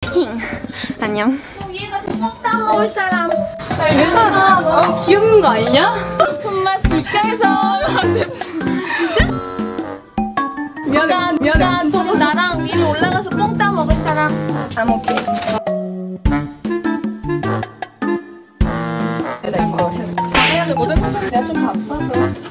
안녕. 여기 가서 뽕 따먹을 사람. 야, 유진아, 너무 귀여운 거 아니냐? 손맛 이깔서 안돼. 진짜? 미안해. 지금 나랑 위로 올라가서 뽕 따먹을 사람. I'm okay. 해야 되거든? 내가 좀 바빠서.